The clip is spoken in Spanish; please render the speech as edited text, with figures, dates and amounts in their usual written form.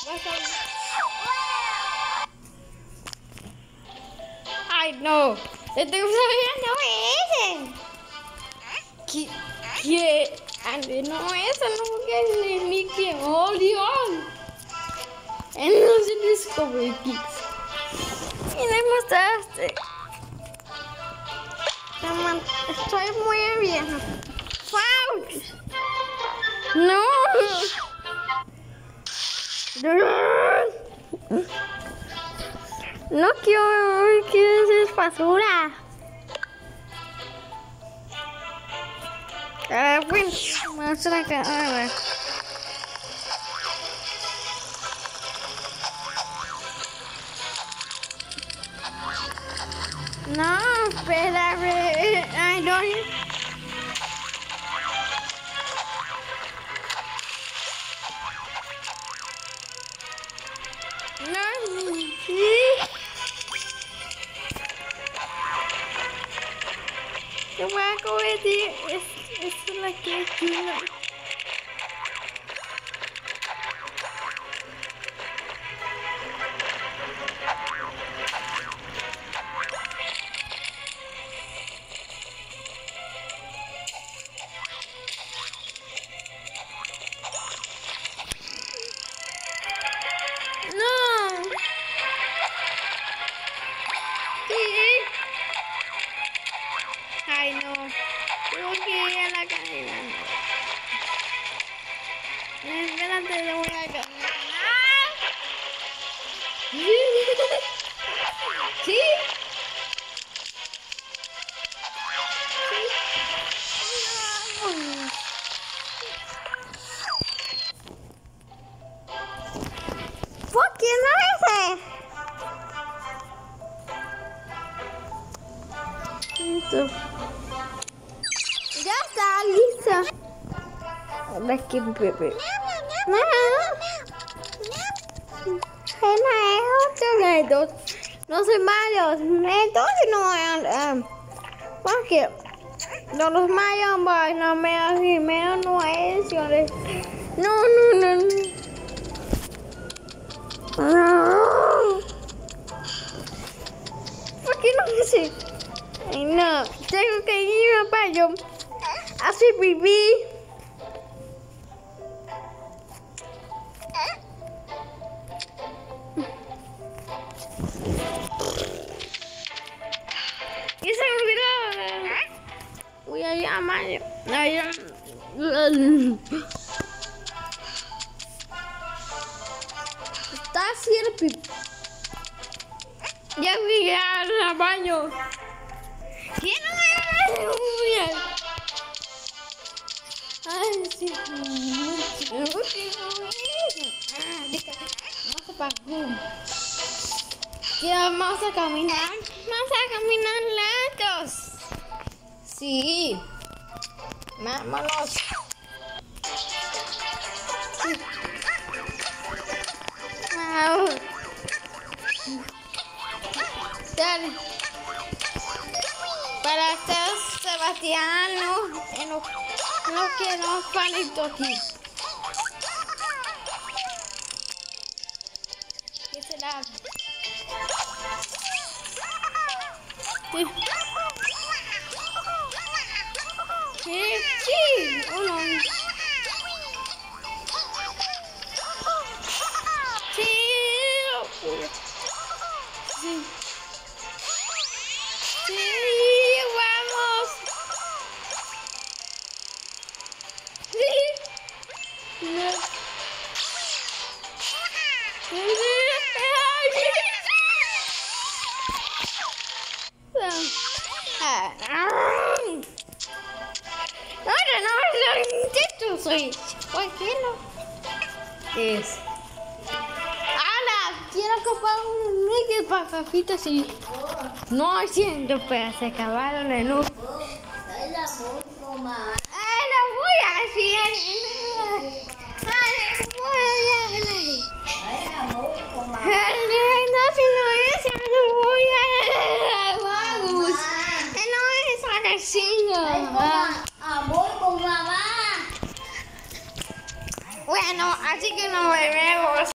Ay, no. Este todavía no es. ¿Qué? Ande, no es, no porque ni que odio. No se Discovery Kids. Y le mostraste. Estoy muy bien. ¡Fauch! ¡No! No quiero hacer basura. Bueno, vamos a acá. A ver. No, espérame. Ay, no. No, sí. Yo voy a comer, es la que quiero. Ay, no. Tengo que ir a la cadena. Espérate, le voy a caminar. ¿Sí? ¿Por qué no es? Listo. Ya está lista. Ahora que bebé. No es otro reto. No soy malos. Entonces no porque no los mayos no me hacen menos no es. No. ¿Por qué no sé? Ay, no, tengo que ir al baño. Así pipí. Y se me olvidó. Voy a llamar. Está haciendo pipí. Ya fui al baño. ¿Quién no me va? Ay, sí. Vamos a caminar. Vamos a caminar lentos. Sí. Vámonos. Dale. Para estar Sebastián, no quiero palito aquí. ¿Qué será? Sí. Sí, uno. Sí. Sí. Sí, vamos. Sí. No. Ahora no soy. ¿Por qué no? Es. ¡Hala! Quiero comprar un Mickey para papitas y. No hay 100 pesos, se acabaron de luz. Ay, la voy a hacer. No, si no es, no voy a. Vamos. No es agradecido. Voy con mamá. Bueno, así que nos vemos.